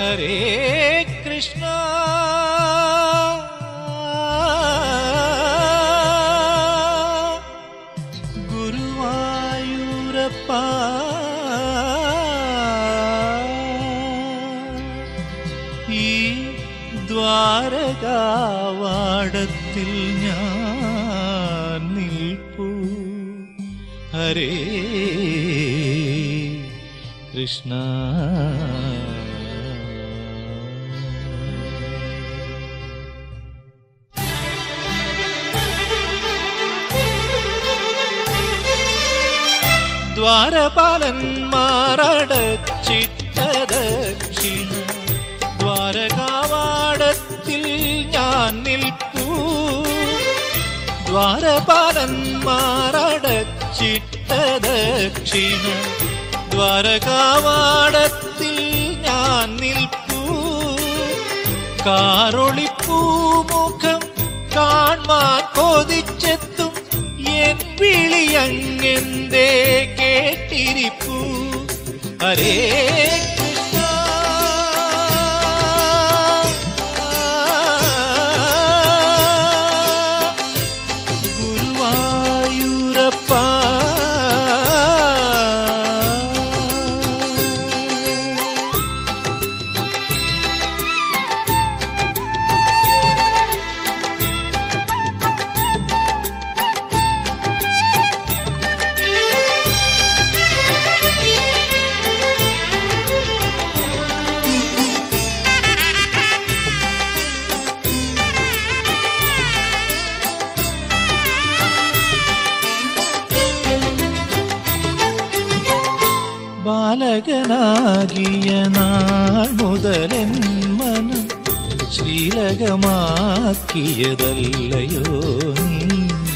ഹരേ കൃഷ്ണ ഗുരുവായൂരപ്പ ഈ ദ്വാരകാവാടത്തിൽ ഞാൻ നിൽപ്പൂ ഹരേ കൃഷ്ണ ദ്വാരപാലന്മാരടച്ചിട്ട ദക്ഷിണ ദ്വാരകാവാടത്തിൽ ഞാൻ നിൽപ്പൂ ദ്വാരപാലന്മാരടച്ചിട്ട ദക്ഷിണ ദ്വാരകാവാടത്തിൽ ഞാൻ നിൽപ്പൂ കാറൊളിപ്പൂ മുഖം കാൺമാൻ കൊതിച്ചെത്തും എൻ വിളിയങ്ങെന്തേ കേട്ടിരിപ്പൂ ഹരേ കൃഷ്ണ ഗുരുവായൂരപ്പ ബാലകനാകിയ നാൾ മുതലെൻ മനം ശ്രീലകമാക്കിയതല്ലയോ നീ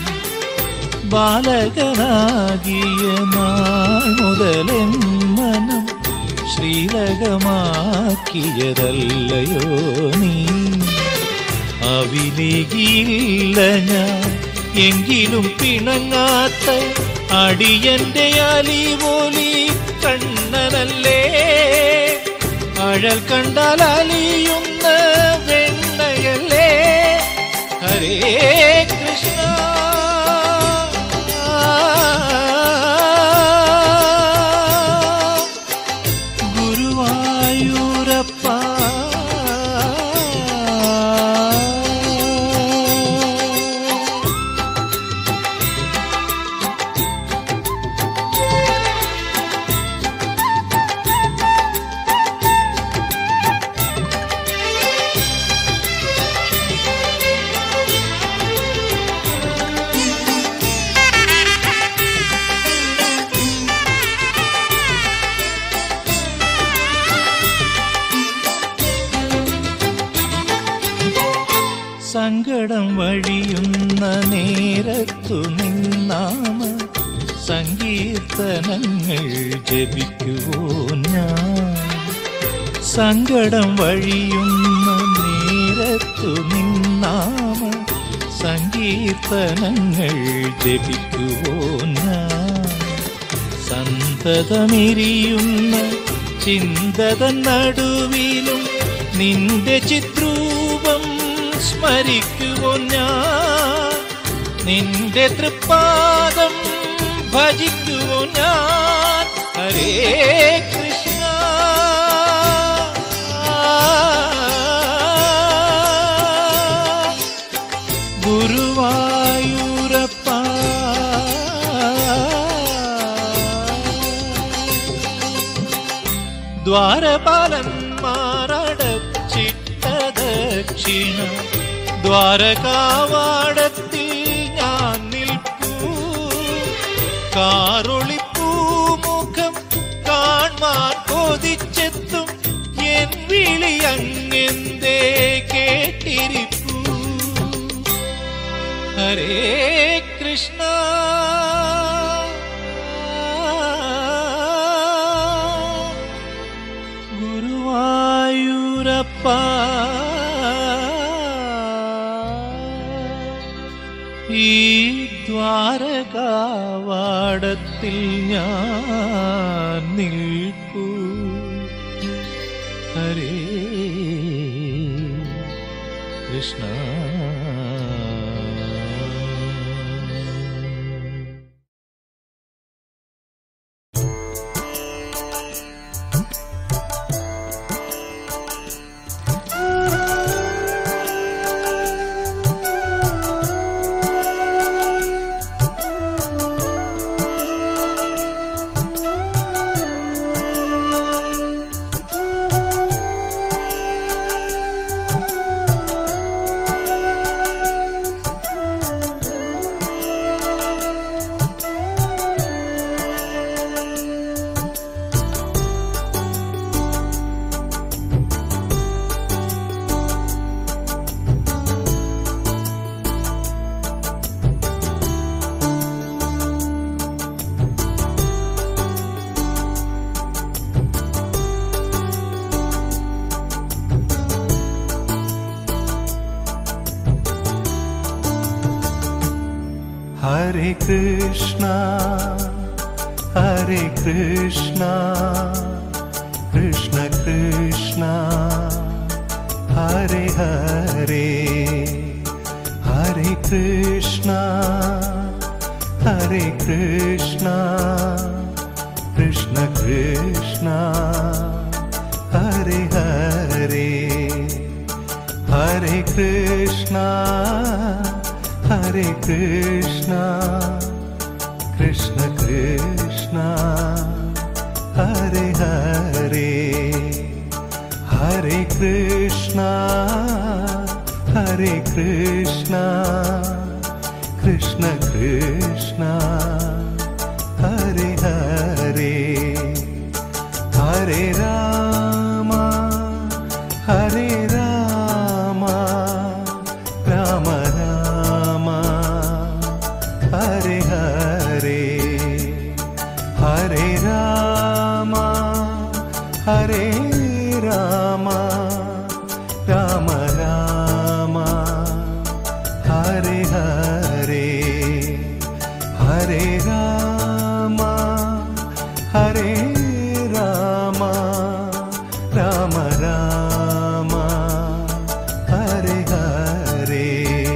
ബാലകനാകിയ നാൾ മുതലെൻ മനം ശ്രീലകമാക്കിയതല്ലയോ നീ അവിലേകിയില്ല ഞാൻ എങ്കിലും പിണങ്ങാത്ത അടിയന്റെ അലിവോലി കണ്ണനല്ലേ അഴൽ കണ്ടാൽ അലിയുന്ന വെണ്ണയല്ലേ ഹരേ കൃഷ്ണ ഗുരുവായൂരപ്പ സങ്കടം വഴിയുന്ന നേരത്തു നിന്നാമ സങ്കീർത്തനങ്ങൾ ജപിക്കുവോ ഞാൻ സങ്കടം വഴിയുന്ന നേരത്തു നിന്നാമ സങ്കീർത്തനങ്ങൾ ജപിക്കുവോ ഞാൻ സന്തതമെരിയുന്ന ചിന്തതൻ നടുവിലും നിന്റെ ചിത്രൂപം സ്മരിക്കുവോ ഞാൻ നിന്റെ തൃപ്പാദം ഭജിക്കുവോ ഞാൻ ഹരേ കൃഷ്ണ ഗുരുവായൂരപ്പ ദ്വാരപാലന്മാരടച്ചിട്ട ദക്ഷിണ ദ്വാരകാവാടത്തിൽ ഞാൻ നിൽപ്പൂ കാറൊളിപ്പൂ മുഖം കാൺമാൻ കൊതിച്ചെത്തും എൻ വിളിയങ്ങെന്തേ കേട്ടിരിപ്പൂ ഹരേ കൃഷ്ണ ഗുരുവായൂരപ്പ ഈ ദ്വാരകാവാടത്തിൽ ഞാൻ നിൽപ്പൂ ഹരേ Krishna. Hare Krishna, Hare Krishna, Krishna Krishna, Hare Hare, Hare Krishna, Hare Krishna, Krishna Krishna, Hare Hare, Hare Krishna, Hare Krishna, Krishna Krishna, Hare Hare, Hare Krishna, Hare Krishna, Krishna Krishna, Hare Hare, Hare Rama, Hare Rama, Rama Rama, Hare Hare, Hare Rama, Hare Rama, Rama Rama, Hare Hare, Hare Rama, Hare Rama, Rama Rama, Hare Hare,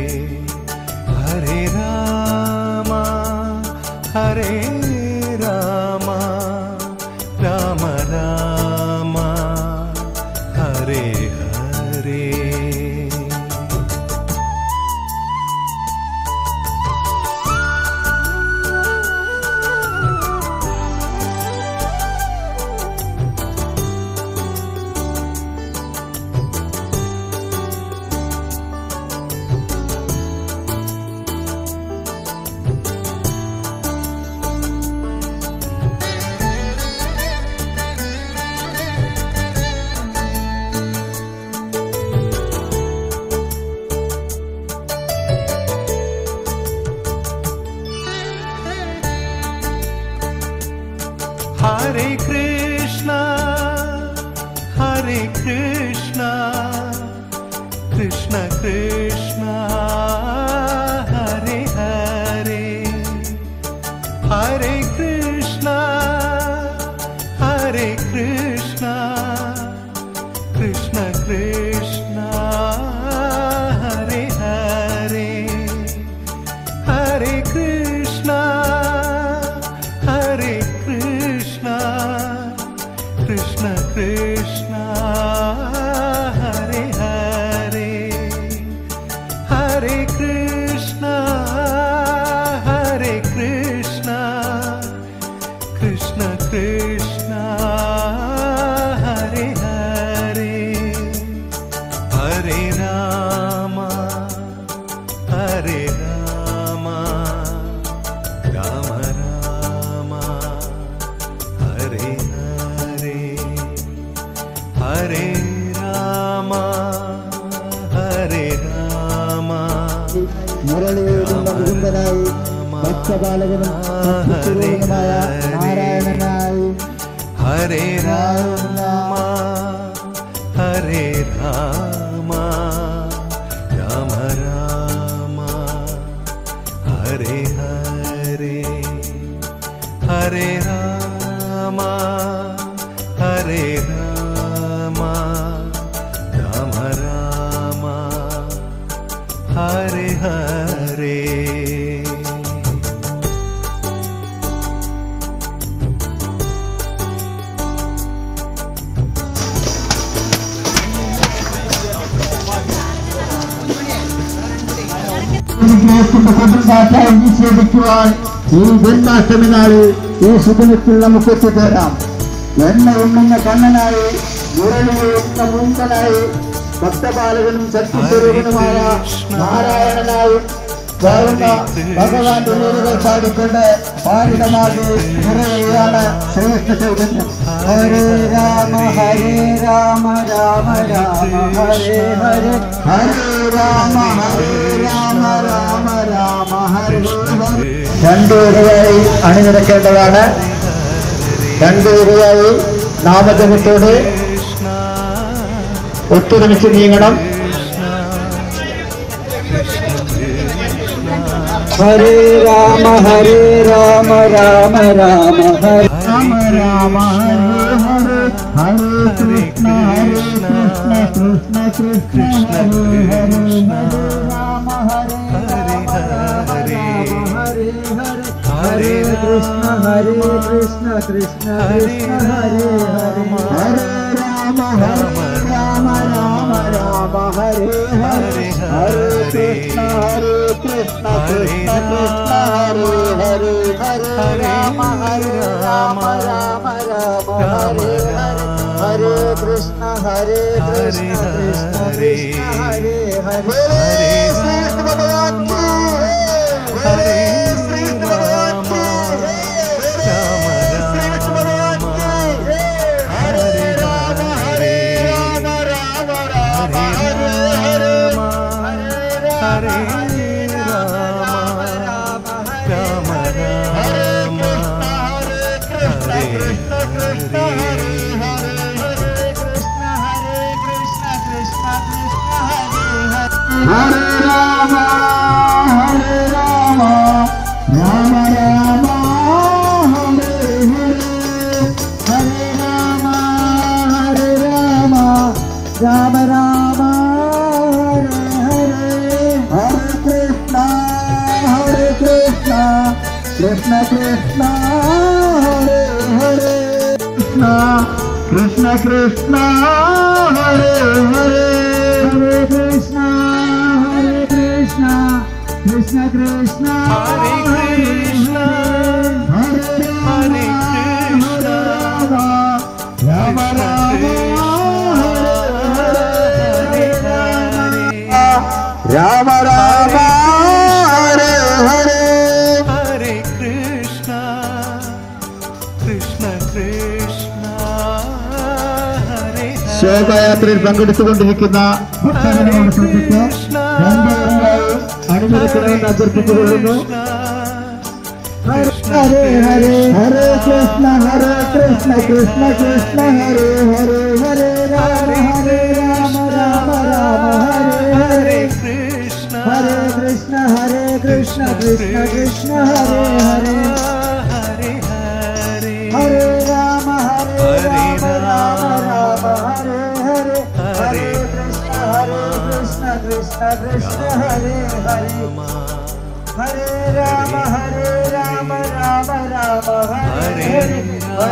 Hare Rama, Hare Rama, Rama Rama, Hare Hare. Hare Krishna, Hare Krishna, Krishna Krishna, Hare Hare, Hare Krishna, Hare Krishna, Krishna Krishna, Hare Hare, Hare Krishna, Hare Krishna, Krishna Krishna, Hare Hare, Hare Krishna, Hare Krishna, Krishna Krishna, Hare Hare, Hare Rama, Hare Rama, Rama Rama, Hare Hare, Hare Rama, Hare Rama, മുരളിയുടെ മുകുന്ദനായി ഭക്തപാലകനും ഭക്തിപൂർണമായ നാരായണനായി Hare Rama, Hare Rama, Rama Rama, Hare Hare, Hare Rama, Hare Rama, Rama Rama, കൊടുങ്കാറ്റായി നിഷേധിക്കുവാൻ ഈ ജന്മാഷ്ടമി നാളിൽ ഈ ശുഭനത്തിൽ നമുക്ക് എത്തിച്ചേരാം. എണ്ണ ഉണ്ണുന്ന കണ്ണനായി മുരളിയുന്ന മുങ്കനായി ഭക്തപാലകനും ശക്തിസ്വരൂപനുമായ നാരായണനായി വാഴുന്ന ഭഗവാന്റെ ലീലകൾ പാടിക്കൊണ്ട് പാരിടമാകെ നിറയുകയാണ് ശ്രേഷ്ഠ ചൈതന്യം. ഹരേ രാമ രാമ രാമ ഹരേ ഹരേ ഹരേ രാമ രാമ രാമ ഹരേ ഹരേ. രണ്ടുപേരായി അണിനിരക്കേണ്ടതാണ്. രണ്ടുപേരായി നാമജപത്തോട് ഒത്തൊരുമിച്ച് നീങ്ങണം. ഹരേ രാമ രാമ രാമ ഹരേ രാമ രാമ ഹരേ ഹരേ കൃഷ്ണ കൃഷ്ണ കൃഷ്ണ ഹരേ രാമ ഹരേ ഹരേ ഹരേ കൃഷ്ണ കൃഷ്ണ കൃഷ്ണ ഹരേ ഹരേ രാമ രാമ രാമ ഹരേ ഹരേ ഹരേ കൃഷ്ണ കൃഷ്ണ കൃഷ്ണ ഹരേ ഹരേ ഹരേ രാമ രാമ രാമ ഹരേ ഹരേ കൃഷ്ണ കൃഷ്ണ കൃഷ്ണ ഹരേ ഹരേ. ശ്രീകൃഷ്ണ ഭഗവാൻ കി ഹരേ ശ്രീകൃഷ്ണ ഭഗവാൻ കി ശ്രീകൃഷ്ണ ഭഗവാൻ കി ഹരേ രാമ രാമ രാമ ഹരേ ഹരേ ഹരേ Hare Rama, Hare Rama, Rama Rama, Hare Hare, Hare Rama, Hare Rama, Rama Rama, Hare Hare, Hare Krishna, Krishna Krishna, Hare Hare, Krishna Krishna, Hare Hare. Hare Krishna, Krishna Krishna, Hare Krishna, Hare Hare Krishna, Rama Rama, Hare Rama Rama, Hare Hare, Hare Krishna, Krishna Krishna, Hare Hare. ശോഭായാത്രയിൽ പങ്കെടുത്തുകൊണ്ടിരിക്കുന്ന ഭക്തജനങ്ങളുടെ ശ്രദ്ധിച്ച് രണ്ടുപേരായി അണിനിരക്കണമെന്ന് അഭ്യർത്ഥിച്ചുകൊള്ളുന്നു. ഹരേ ഹരേ ഹരേ കൃഷ്ണ കൃഷ്ണ കൃഷ്ണ ഹരേ ഹരേ ഹരേ രാമ രാമ രാമ ഹരേ ഹരേ Krishna, ഹരേ കൃഷ്ണ കൃഷ്ണ കൃഷ്ണ ഹരേ ഹരേ Hare Hare, Hare Rama Rama Rama Hare ഹരേ ഹരേ കൃഷ്ണ കൃഷ്ണ കൃഷ്ണ ഹരേ ഹരേ ഹരേ രാമ രാമ ഹരേ ഹരേ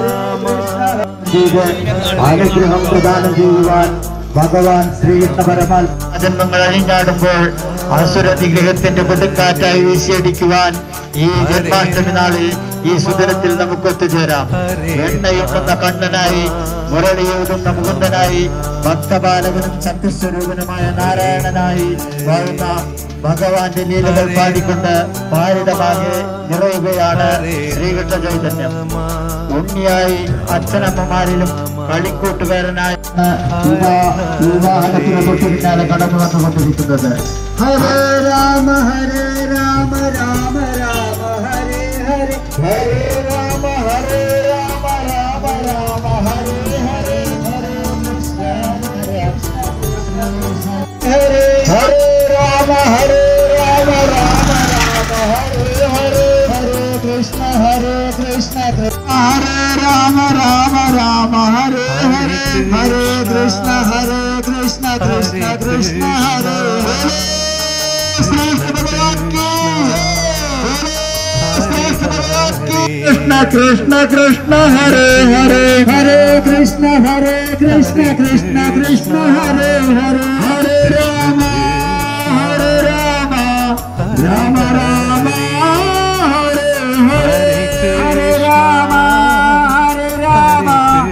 അനുഗ്രഹം പ്രദാനം ചെയ്യുവാൻ ഭഗവാൻ ശ്രീകൃഷ്ണ പരമാത്മ ജന്മങ്ങൾ അഴിഞ്ഞാടുമ്പോൾ അസുര നിഗ്രഹത്തിന്റെ കൊടുങ്കാറ്റായി വീശിയടിക്കുവാൻ ഈ ജന്മാഷ്ടമി നാളിൽ ഈ സുദിനത്തിൽ നമുക്ക് ഒത്തുചേരാം. എണ്ണയുണ്ടെന്ന കണ്ണനായി മുരളിയൂതുന്ന മുകുന്ദനായി ഭക്തപാലകനും ശക്തിസ്വരൂപനുമായ നാരായണനായി വാഴുന്ന ഭഗവാന്റെ ലീലകൾ പാടിക്കൊണ്ട് പാരിടമാകെ നിറയുകയാണ് ശ്രീകൃഷ്ണ ചൈതന്യം. ഉണ്ണിയായി അച്ഛനമ്മമാരിലും കളിക്കൂട്ടുകാരനായ വിവാഹത്തിന് തൊട്ടു പിന്നാലെ കടന്നു വന്നുകൊണ്ടിരിക്കുന്നത്. ഹരേ രാമ രാമ രാമ ഹരേ ഹരേ ഹരേ രാമ രാമ രാമ ഹരേ ഹരേ ഹരേ ഹരേ രാമ രാമ ഹരേ ഹരേ ഹരേ കൃഷ്ണ ഹരേ രാമ രാമ ഹരേ ഹരേ ഹരേ കൃഷ്ണ കൃഷ്ണ കൃഷ്ണ ഹരേ ഹരേ. ശ്രീകൃഷ്ണ ഭഗവാൻ കി കൃഷ്ണ കൃഷ്ണ കൃഷ്ണ ഹരേ ഹരേ ഹരേ കൃഷ്ണ കൃഷ്ണ കൃഷ്ണ ഹരേ ഹരേ ഹരേ രാമ राम राम हरे हरे हरे राम राम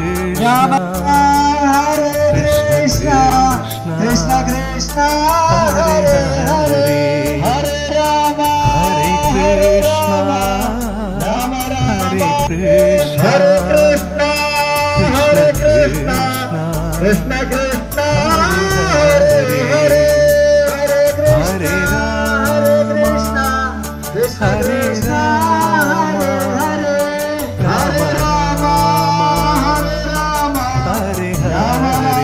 हरे कृष्ण कृष्ण कृष्ण हरे हरे हरे राम राम राम हरे कृष्ण कृष्ण कृष्ण हरे हरे हरे कृष्ण कृष्ण कृष्ण कृष्ण हरे हरे हरे राम हरे राम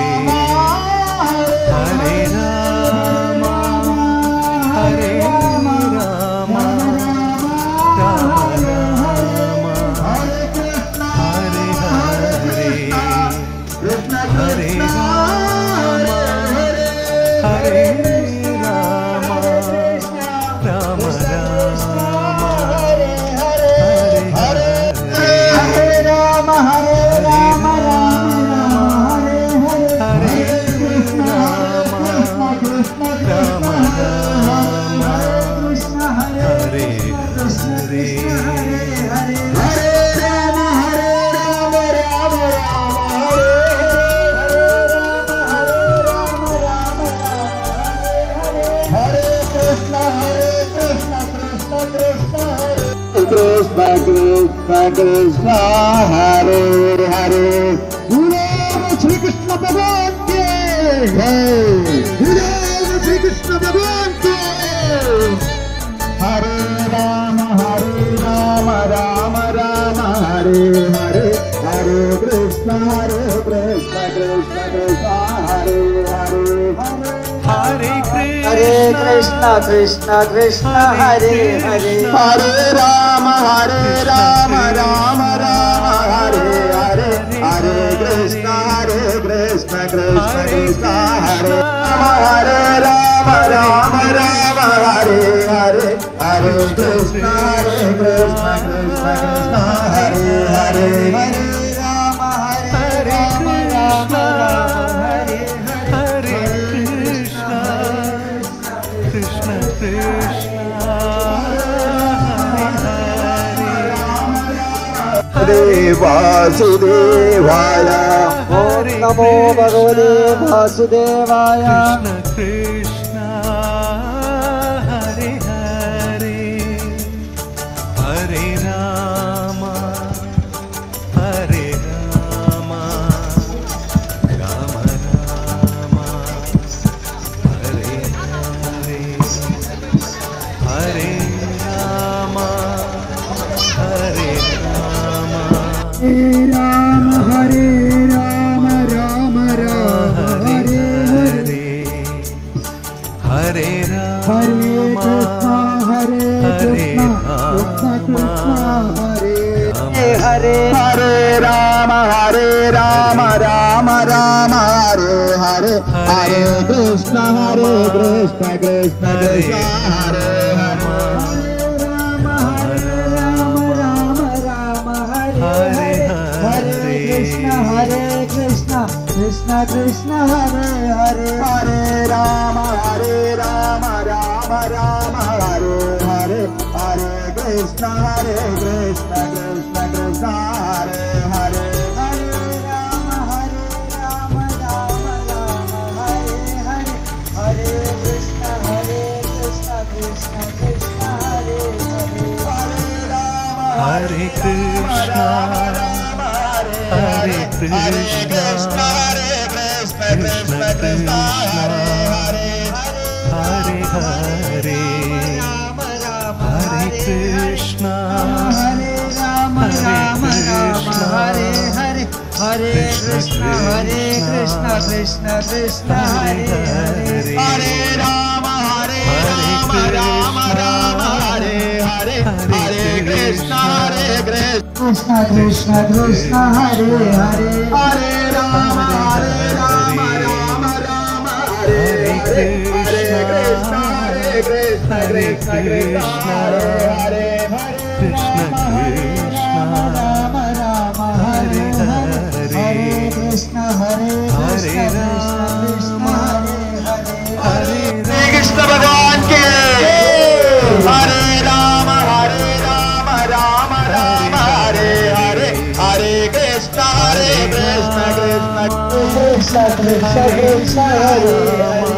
हरे राम हरे राम हरे कृष्ण कृष्ण कृष्ण हरे कृष्ण हरे हरे बोलो श्री कृष्ण भगवान के बोलो श्री कृष्ण भगवान के हरे राम राम राम हरे हरे हरे कृष्ण कृष्ण कृष्ण हरे हरे हरे कृष्ण कृष्ण कृष्ण हरे हरे हरे राम राम राम हरे हरे हरे कृष्ण कृष्ण कृष्ण हरे राम राम हरे हरे हरे कृष्ण कृष्ण कृष्ण हरे हरे हरे राम हरे हरे कृष्ण कृष्ण वासुदेवाय ओम नमो भगवते वासुदेवाय कृष्ण हरे हरे हरे राम राम राम हरे हरे हरे राम हरे राम राम राम हरे हरे हरे राम हरे कृष्ण कृष्ण हरे हरे राम राम राम हरे हरे हरे कृष्ण कृष्ण कृष्ण हरे हरे हरे कृष्ण कृष्ण कृष्ण हरे हरे हरे राम राम राम हरे हरे हरे कृष्ण कृष्ण कृष्ण हरे हरे हरे राम राम राम हरे हरे हरे कृष्ण कृष्ण कृष्ण हरे हरे हरे राम हरे कृष्ण हरे कृष्ण कृष्ण कृष्ण हरे हरे हरे कृष्ण हरे राम हरे हरे हरे कृष्ण कृष्ण कृष्ण हरे हरे हरे राम राम हरे हरे हरे कृष्ण कृष्ण कृष्ण कृष्ण हरे हरे हरे राम राम हरे हरे कृष्ण कृष्ण कृष्ण हरे हरे कृष्ण कृष्ण राम हरे हरे कृष्ण कृष्ण कृष्ण हरे हरे हरे कृष्ण भगवान के Krishna Krishna Krishna Hare Hare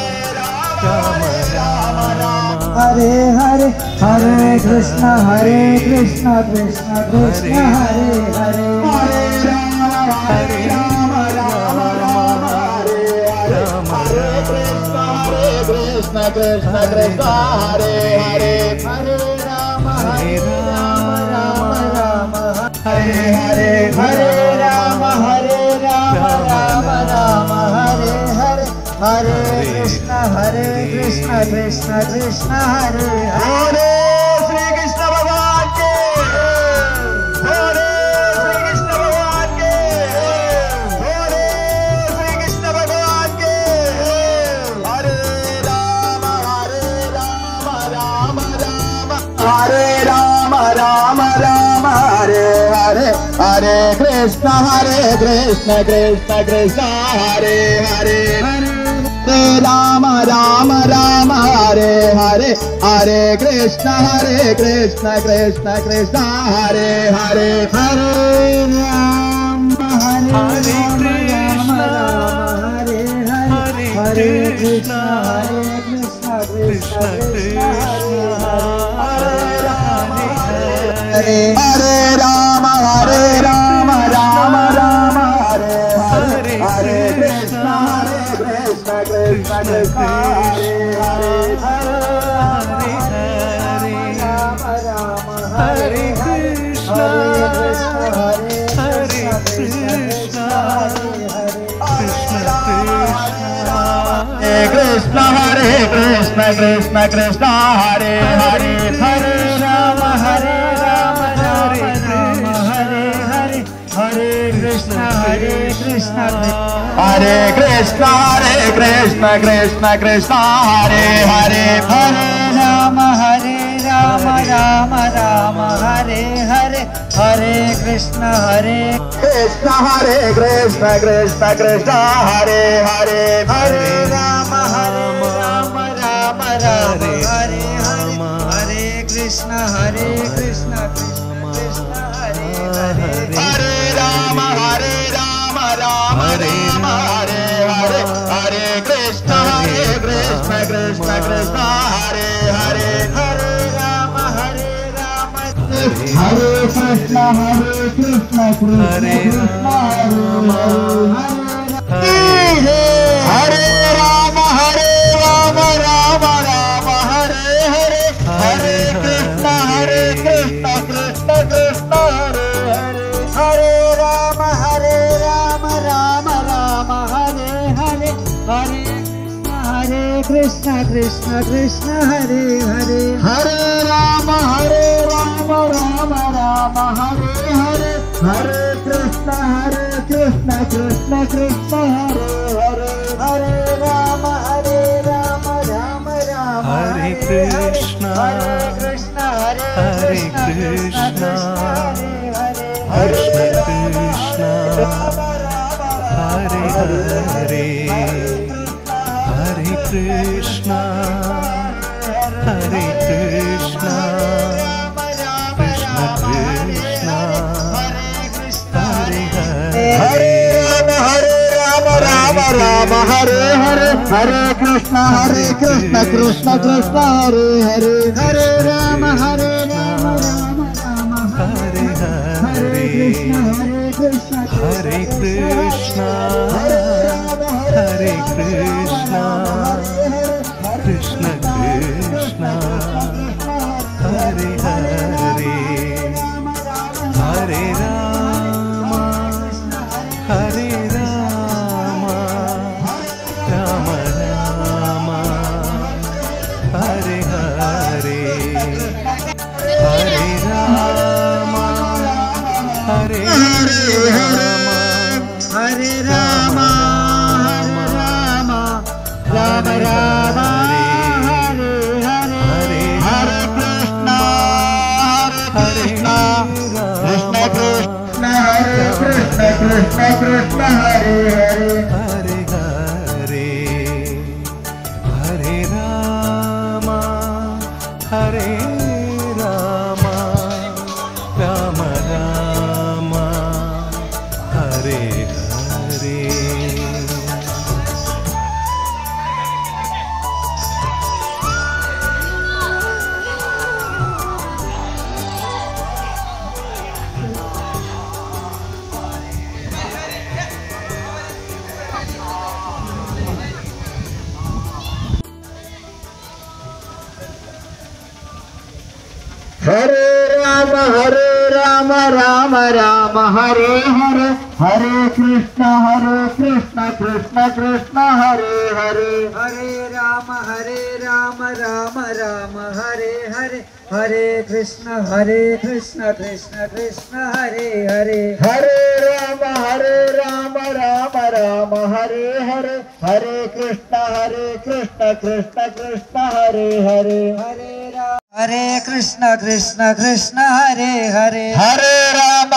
Hare Hare Hare Krishna Krishna Krishna Hare Hare Hare Rama Rama Rama Hare Hare Krishna Krishna Krishna Hare Hare Hare Rama Rama Rama Hare Hare Hare Rama Rama Rama Hare Hare Hare Krishna Krishna Krishna Hare Hare Shri Krishna Bhagavan ki Hare Shri Krishna Bhagavan ki Hare Shri Krishna Bhagavan ki Hare Rama Rama Rama Hare Rama Rama Rama Hare Hare Hare Krishna Krishna Krishna Hare Hare Rama Rama Rama Hare Hare Hare Krishna Krishna Krishna Hare Hare Hare Rama Hare Krishna Hare Hare Hare Krishna Krishna Krishna Hare Hare Rama Rama Rama Hare Hare Hare Krishna Krishna Krishna Hare Hare Rama Rama Hare Krishna Krishna Krishna Hare Krishna Krishna Hare Hare Hare Rama Hare Hare Krishna Hare Krishna Krishna Krishna Hare Hare Hare Rama Rama Hare Hare Hare Krishna Krishna Krishna Krishna Hare Hare Hare Rama Rama Hare Hare Hare Krishna Krishna Krishna Hare Hare Hare Rama Rama Hare Hare Hare Krishna Krishna Krishna Hare Hare Hare Rama Hare Krishna Krishna Hare Hare Rama Rama Hare Hare Hare Krishna Krishna Krishna Hare Hare Hare Rama Rama Hare Hare Hare Krishna Krishna Hare Hare Hare Rama Rama Hare Hare Hare Krishna Krishna Krishna Hare Hare Hare Rama Rama Hare Krishna Hare Krishna Krishna Krishna Hare Hare Hare Krishna Hare Krishna Krishna Krishna Hare Hare Rama Hare Hare Hare Krishna Krishna Krishna Hare Hare Hare Rama Rama Hare Hare Krishna Hare Krishna Hare Krishna Krishna Krishna Hare Hare Hare Rama Hare Rama Rama Rama Hare Hare Hare Rama Hare Rama Hare Rama Rama Rama Hare Hare Hare Krishna Krishna Krishna Hare Krishna Krishna Hare Hare Hare Hare Hare Rama Hare Rama Rama Rama Hare Hare हरे राम राम राम हरे हरे, हरे कृष्ण कृष्ण कृष्ण हरे हरे, हरे राम राम राम हरे हरे, हरे कृष्ण कृष्ण कृष्ण हरे हरे, हरे राम राम राम हरे हरे, हरे कृष्ण कृष्ण कृष्ण हरे हरे, हरे कृष्ण कृष्ण हरे हरे, हरे राम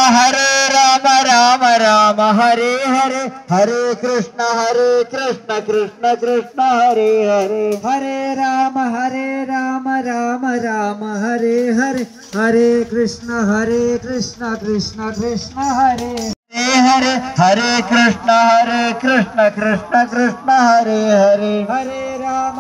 राम हरे हरे, हरे कृष्ण कृष्ण कृष्ण हरे हरे, हरे राम राम हरे हरे, हरे कृष्ण कृष्ण कृष्ण हरे हरे, हरे कृष्ण कृष्ण हरे हरे, हरे राम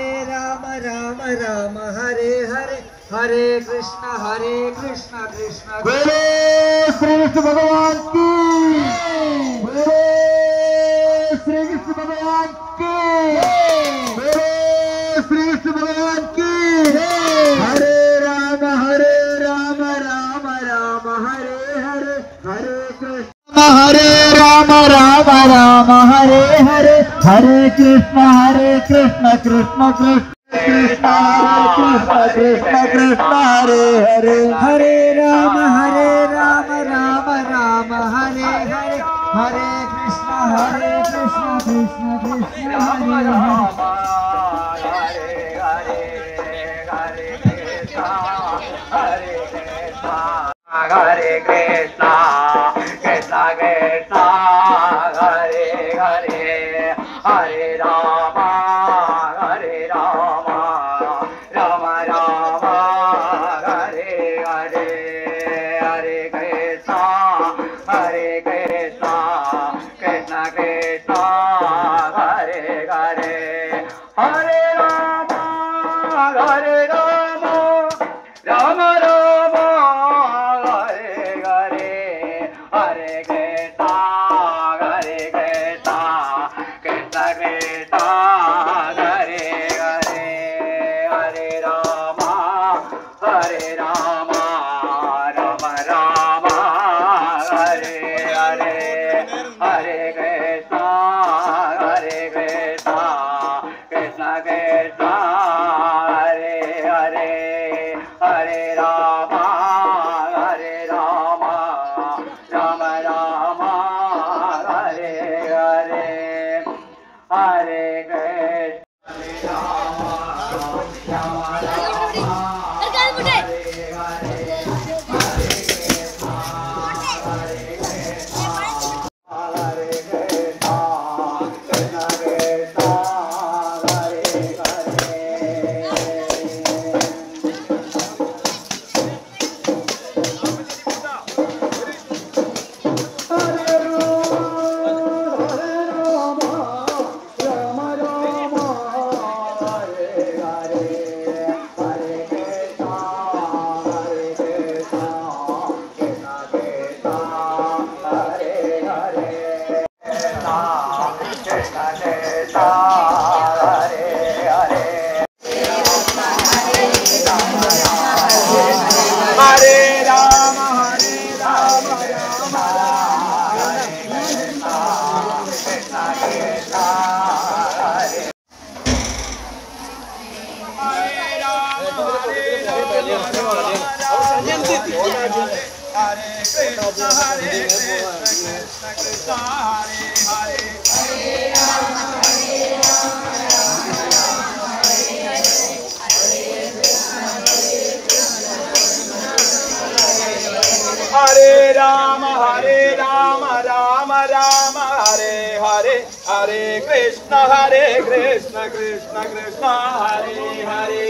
राम हरे हरे, हरे कृष्ण कृष्ण बोलो श्री कृष्ण भगवान की, बोलो श्री कृष्ण भगवान की, बोलो श्री कृष्ण भगवान की। हरे राम हरे हरे, हरे कृष्ण हरे राम हरे हरे, हरे कृष्ण कृष्ण कृष्ण हरे हरे, हरे राम राम हरे हरे, हरे कृष्ण कृष्ण कृष्ण हरे हरे, हरे कृष्णा कृष्णा कृष्णा हरे हरे, हरे राम राम राम हरे हरे, हरे कृष्णा कृष्णा कृष्णा हरे हरे, हरे राम राम राम हरे हरे, हरे कृष्णा कृष्णा कृष्णा हरे हरे, हरे राम राम राम हरे हरे, हरे कृष्णा कृष्णा कृष्णा हरे हरे, हरे राम राम हरे हरे, हरे हरे राम राम हरे हरे, हरे कृष्ण कृष्ण कृष्ण हरे हरे,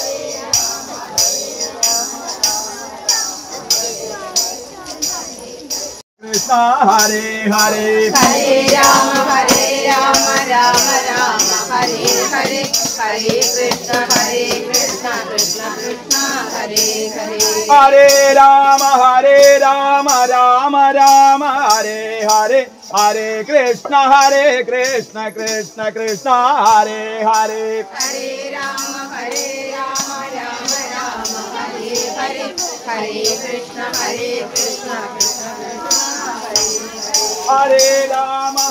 कृष्ण हरे हरे, हरे राम हरे राम हरे हरे, हरे कृष्ण कृष्ण कृष्ण हरे हरे, हरे राम राम हरे हरे, हरे कृष्ण कृष्ण कृष्ण हरे हरे, हरे Ram Hare Krishna Krishna Krishna Hare Rama.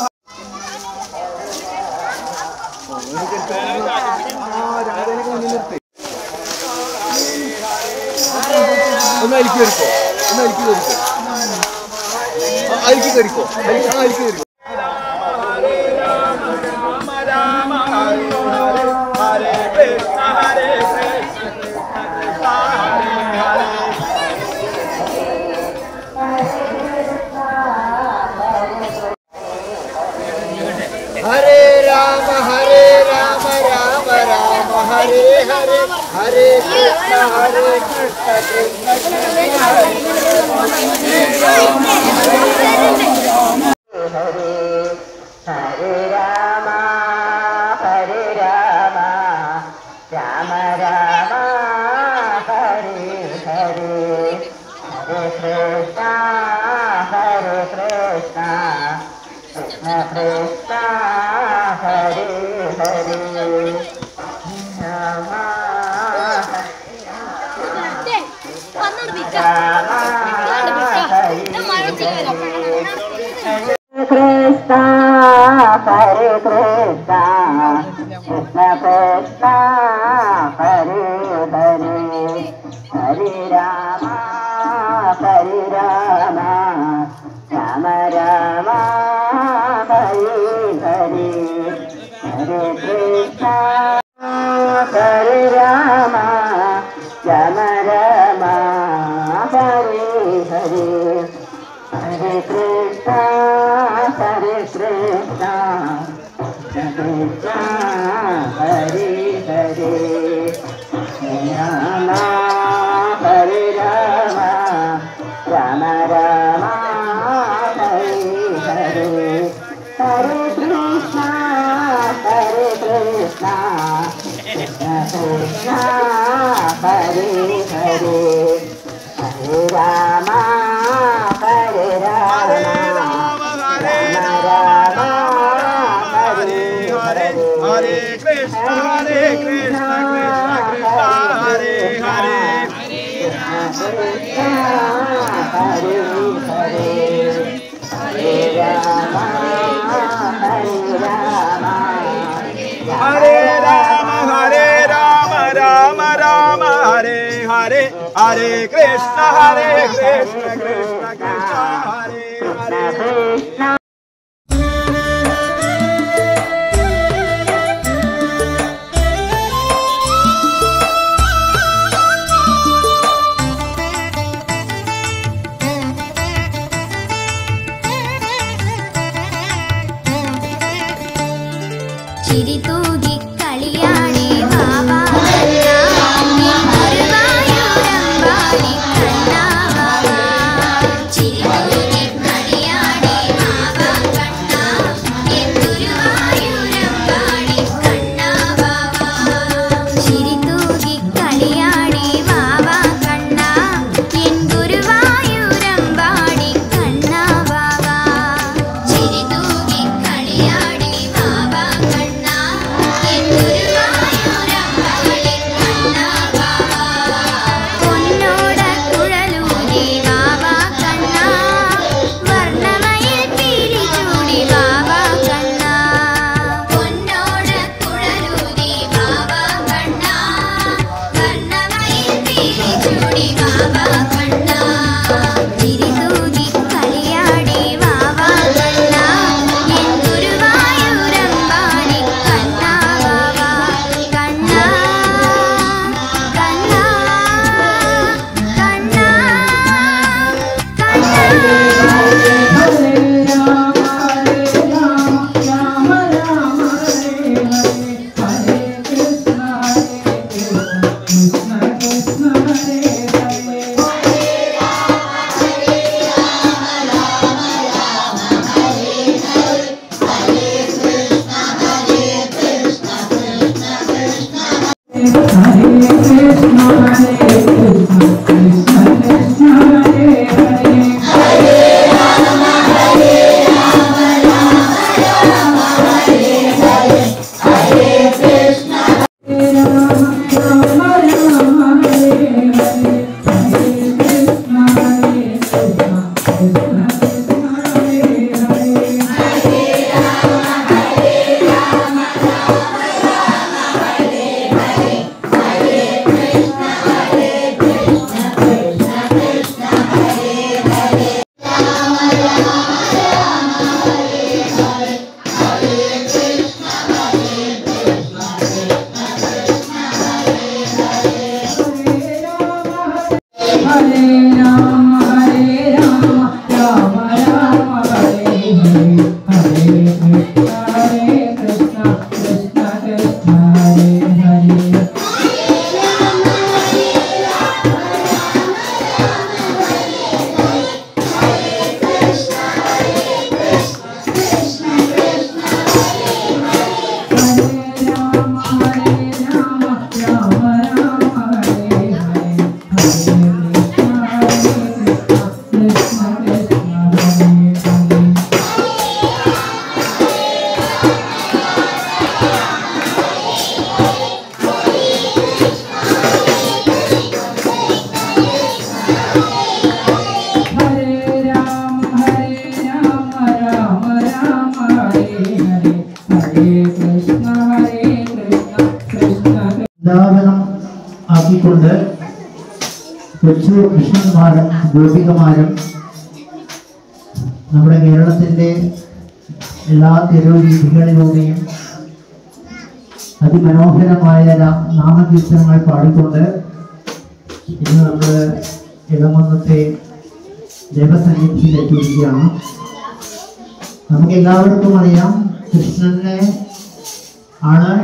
ഒന്ന് അരിക്ക് കയറിക്കോ, ഒന്ന് അരിക്ക് കയറിക്കോ, അരിക്ക് കയറിക്കോ, അരിക്ക് കയറിക്കോ. ഹരേ രാമ രാമ രാമ ഹരേ ഹരേ ഹരേ കൃഷ്ണ ഹരേ കൃഷ്ണ കൃഷ്ണ ഹരേ ഹരേ. Hare Rama Rama Rama Hare Hare Hare Krishna Krishna Krishna Hare Hare Rama Rama Rama Rama Hare Hare Hare Krishna Krishna Krishna Krishna Hare Hare Rama Krishna Hare Krishna Krishna Krishna Hare Hare Hare Rama Rama Rama Rama Hare Hare Hare Krishna Hare Rama Rama Rama Hare Hare Hare Krishna Hare Krishna Krishna Hare Hare Rama Hare Rama Rama Rama Hare Hare Hare Krishna Hare Krishna Krishna Krishna Hare Hare Hare Rama Hare Rama Rama Rama Hare Hare Hare Krishna Krishna Krishna Hare Hare. Hare Hare Hare Rama Hare Rama Rama Rama Hare Hare Hare Krishna Krishna Krishna Hare Hare. ചിരിതൂകി കളിയാടി Baba ഗുരുവായൂരമ്പാടി കണ്ണാ ബാബാ ചിരിതൂകി കളിയാടി ബാബാ കണ്ണാ ഗുരുവായൂരമ്പാടി കണ്ണാ ബാബാ ചിരിതൂകി കളിയാടി ബാബാ കണ്ണാ ഗുരുവായൂരമ്പാടി കണ്ണാ ബാബാ ചിരിതൂകി കളിയാടി ബാബാ കണ്ണാ ഗുരുവായൂരമ്പാടി കണ്ണാ ബാബാ പൊന്നോട കുഴലൂരി ബാബാ കണ്ണാ വർണ്ണമയിൽ പീലി ചൂടി ബാബാ കണ്ണാ പൊന്നോട കുഴലൂരി ബാബാ കണ്ണാ വർണ്ണമയിൽ പീലി ചൂടി ബാബാ കണ്ണാ ചിരിതൂകി കളിയാടി ബാബാ കണ്ണാ ഗുരുവായൂരമ്പാടി കണ്ണാ ബാബാ കണ്ണാ കണ്ണാ Hare Vrindavanam ആക്കിക്കൊണ്ട് കൊച്ചു കൃഷ്ണന്മാരും ഗോപികമാരും നമ്മുടെ കേരളത്തിൻ്റെ എല്ലാ തെരുവ് വീഥികളിലൂടെയും അതിമനോഹരമായ നാമകീർത്തനങ്ങൾ പാടിക്കൊണ്ട് ഇന്ന് നമ്മൾ ഇടമന്നത്തെ ദേവസന്നിധിയിലെത്തിയിരിക്കുകയാണ്. നമുക്ക് എല്ലാവർക്കും അറിയാം, കൃഷ്ണനെ ആണ്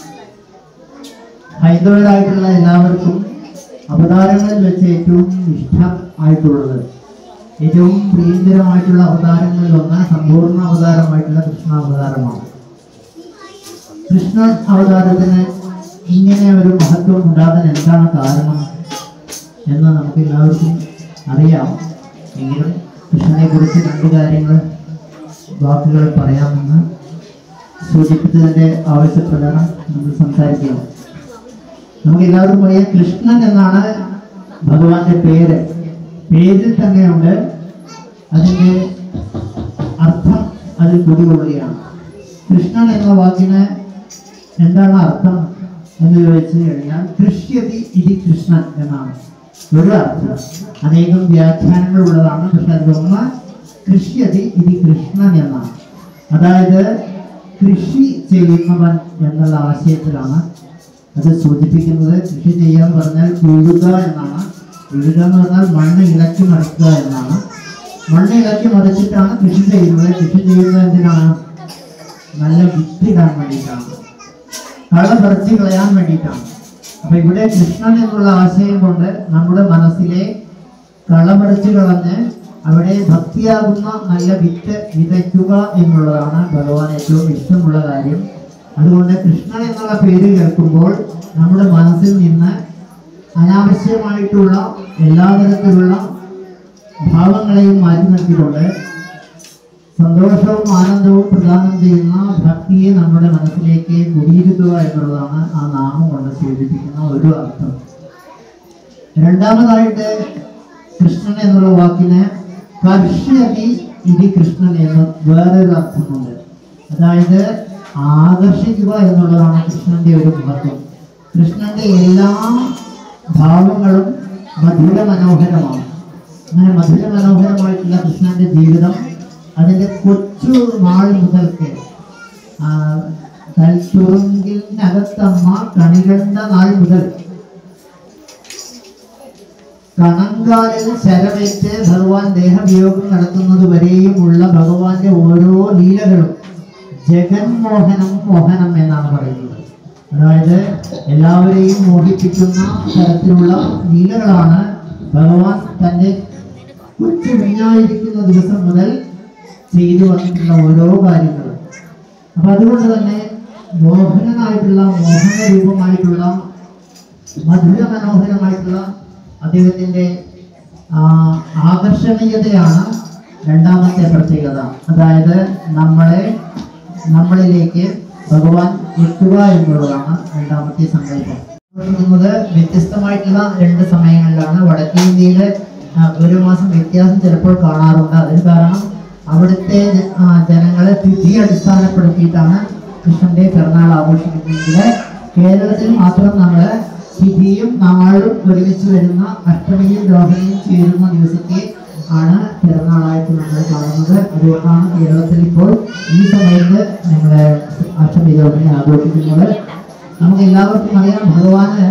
ഹൈന്ദവരായിട്ടുള്ള എല്ലാവർക്കും അവതാരങ്ങളിൽ വെച്ച് ഏറ്റവും ഇഷ്ടം ആയിട്ടുള്ളത്. ഏറ്റവും പ്രിയങ്കരമായിട്ടുള്ള അവതാരങ്ങളിൽ ഒന്ന് സമ്പൂർണ്ണ അവതാരമായിട്ടുള്ള കൃഷ്ണാവതാരമാണ്. കൃഷ്ണ അവതാരത്തിന് ഇങ്ങനെ ഒരു മഹത്വം ഉണ്ടാകാൻ എന്താണ് കാരണം എന്ന് നമുക്ക് എല്ലാവർക്കും അറിയാം. എങ്കിലും കൃഷ്ണനെ കുറിച്ച് രണ്ട് കാര്യങ്ങൾ വാക്കുകൾ പറയാമെന്ന് സൂചിപ്പിച്ചതിൻ്റെ ആവശ്യപ്രകാരം നമ്മൾ സംസാരിക്കണം. നമുക്ക് എല്ലാവർക്കും അറിയാം, കൃഷ്ണൻ എന്നാണ് ഭഗവാന്റെ പേര്. പേരിൽ തന്നെയുണ്ട് അതിൻ്റെ അർത്ഥം, അതിൽ കുടികൊള്ളുകയാണ്. കൃഷ്ണൻ എന്ന വാക്കിന് എന്താണ് അർത്ഥം എന്ന് ചോദിച്ചു കഴിഞ്ഞാൽ കൃഷ്യതി ഇതി കൃഷ്ണൻ എന്നാണ് ഒരു അർത്ഥം. അനേകം വ്യാഖ്യാനങ്ങൾ ഉള്ളതാണ്. പക്ഷെ അതിലൊന്ന് കൃഷ്യതി ഇതി കൃഷ്ണൻ എന്നാണ്. അതായത് കൃഷി ചെയ്യുന്നവൻ എന്നുള്ള ആശയത്തിലാണ് അത് സൂചിപ്പിക്കുന്നത്. കൃഷി ചെയ്യാൻ പറഞ്ഞാൽ ഉഴുക എന്നാണ്. ഉഴുക എന്ന് പറഞ്ഞാൽ മണ്ണ് ഇളക്കി മറിക്കുക എന്നാണ്. മണ്ണ് ഇളക്കി മറിച്ചിട്ടാണ് കൃഷി ചെയ്യുന്നത്. കൃഷി ചെയ്യുന്നത് എന്തിനാണ്? നല്ല വിത്ത് ഇടാൻ വേണ്ടിയിട്ടാണ്, കള പറിച്ച് കളയാൻ വേണ്ടിയിട്ടാണ്. അപ്പൊ ഇവിടെ കൃഷ്ണൻ എന്നുള്ള ആശയം കൊണ്ട് നമ്മുടെ മനസ്സിലെ കള പറിച്ച് കളഞ്ഞ് അവിടെ ഭക്തിയാകുന്ന നല്ല വിത്ത് വിതയ്ക്കുക എന്നുള്ളതാണ് ഭഗവാൻ ഏറ്റവും ഇഷ്ടമുള്ള കാര്യം. അതുകൊണ്ട് കൃഷ്ണൻ എന്നുള്ള പേര് കേൾക്കുമ്പോൾ നമ്മുടെ മനസ്സിൽ നിന്ന് അനാവശ്യമായിട്ടുള്ള എല്ലാ തരത്തിലുള്ള ഭാവങ്ങളെയും മാറ്റി നിർത്തിക്കൊണ്ട് സന്തോഷവും ആനന്ദവും പ്രദാനം ചെയ്യുന്ന ഭക്തിയെ നമ്മുടെ മനസ്സിലേക്ക് കുടിയിരുത്തുക എന്നുള്ളതാണ് ആ നാമം കൊണ്ട് സൂചിപ്പിക്കുന്ന ഒരു അർത്ഥം. രണ്ടാമതായിട്ട് കൃഷ്ണൻ എന്നുള്ള വാക്കിന് കർഷ്യതി ഇതി കൃഷ്ണൻ എന്ന് വേറൊരു അർത്ഥമുണ്ട്. അതായത് ആകർഷിക്കുക എന്നുള്ളതാണ് കൃഷ്ണന്റെ ഒരു മഹത്വം. കൃഷ്ണന്റെ എല്ലാ ഭാവങ്ങളും മധുര മനോഹരമാണ്. അങ്ങനെ മധുര മനോഹരമായിട്ടുള്ള കൃഷ്ണന്റെ ജീവിതം അതിൻ്റെ കൊച്ചു നാൾ മുതൽക്ക് കൽച്ചുറുങ്കിനകത്തമ്മ കണികണ്ട നാൾ മുതൽ കണങ്കാലിൽ ശരമേറ്റ് ഭഗവാൻ ദേഹവിയോഗം നടത്തുന്നത് വരെയുമുള്ള ഭഗവാന്റെ ഓരോ ലീലകളും ജഗന്മോഹനം മോഹനം എന്നാണ് പറയുന്നത്. അതായത് എല്ലാവരെയും മോഹിപ്പിക്കുന്ന തരത്തിലുള്ള ലീലകളാണ് ഭഗവാൻ തൻ്റെ കൊച്ചു കുഞ്ഞായിരിക്കുന്ന ദിവസം മുതൽ ചെയ്തു വന്നിട്ടുള്ള ഓരോ കാര്യങ്ങളും. അപ്പൊ അതുകൊണ്ട് തന്നെ മോഹനനായിട്ടുള്ള മോഹന രൂപമായിട്ടുള്ള മധുര മനോഹരമായിട്ടുള്ള അദ്ദേഹത്തിൻ്റെ ആകർഷണീയതയാണ് രണ്ടാമത്തെ പ്രത്യേകത. അതായത് നമ്മളിലേക്ക് ഭഗവാൻ എത്തുക എന്നുള്ളതാണ് രണ്ടാമത്തെ സങ്കല്പം. വ്യത്യസ്തമായിട്ടുള്ള രണ്ട് സമയങ്ങളിലാണ്. വടക്കേ ഇന്ത്യയിലെ ഒരു മാസം വ്യത്യാസം ചിലപ്പോൾ കാണാറുണ്ട്. അതിന് കാരണം അവിടുത്തെ ജനങ്ങളെ തിഥി അടിസ്ഥാനപ്പെടുത്തിയിട്ടാണ് കൃഷ്ണന്റെ പിറന്നാൾ ആഘോഷിക്കുന്നതെങ്കിൽ കേരളത്തിൽ മാത്രം നമ്മൾ തിഥിയും നാളും ഒരുമിച്ച് വരുന്ന അഷ്ടമിയും രോഹിണിയും ചേരുന്ന ദിവസത്തെ ആണ് പിറന്നാളായിട്ട് നമ്മൾ കാണുന്നത്. അതുകൊണ്ടാണ് കേരളത്തിൽ ഇപ്പോൾ ഈ സമയത്ത് നമ്മുടെ അഷ്ടമി രോഹിണി ആഘോഷിക്കുന്നത്. നമുക്ക് എല്ലാവർക്കും അറിയാം, ഭഗവാനെ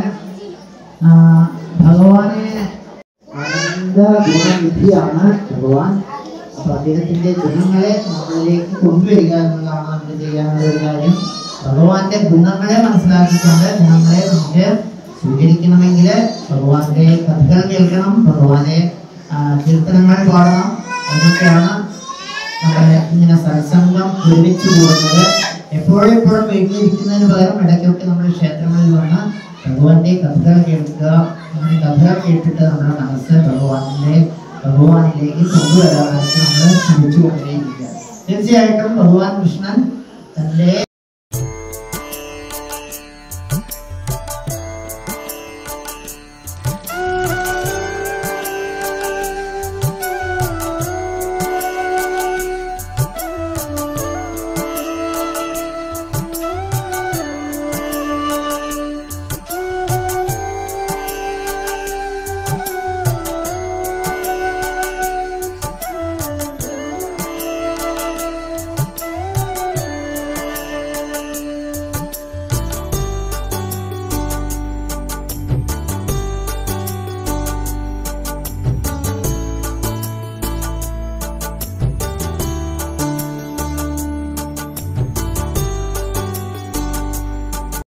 അനന്ത ഗുണനിധിയാണ് ഭഗവാൻ. അപ്പൊ അദ്ദേഹത്തിന്റെ ഗുണങ്ങളെ നമ്മളിലേക്ക് കൊണ്ടുവരിക എന്നുള്ളതാണ് നമ്മൾ ചെയ്യാനുള്ള ഒരു കാര്യം. ഭഗവാന്റെ ഗുണങ്ങളെ മനസ്സിലാക്കിക്കൊണ്ട് ഗുണങ്ങളെ നമുക്ക് സ്വീകരിക്കണമെങ്കിൽ ഭഗവാന്റെ കഥകൾ കേൾക്കണം, ഭഗവാന്റെ കീർത്തനങ്ങൾ പാടണം. അതൊക്കെയാണ് നമ്മുടെ ഇങ്ങനെ സത്സംഗം ഒരുമിച്ച് കൂടുന്നത്. എപ്പോഴും വീട്ടിലിരിക്കുന്നതിന് പകരം ഇടയ്ക്കൊക്കെ നമ്മൾ ക്ഷേത്രങ്ങളിൽ വന്ന് ഭഗവാന്റെ കഥകൾ കേൾക്കുക. അങ്ങനെ കഥകൾ കേട്ടിട്ട് നമ്മുടെ മനസ്സ് ഭഗവാനിലേക്ക് കൊണ്ടുവരാനായിട്ട് നമ്മൾ ശ്രമിച്ചുകൊണ്ടേയിരിക്കുക. തീർച്ചയായിട്ടും ഭഗവാൻ കൃഷ്ണൻ തൻ്റെ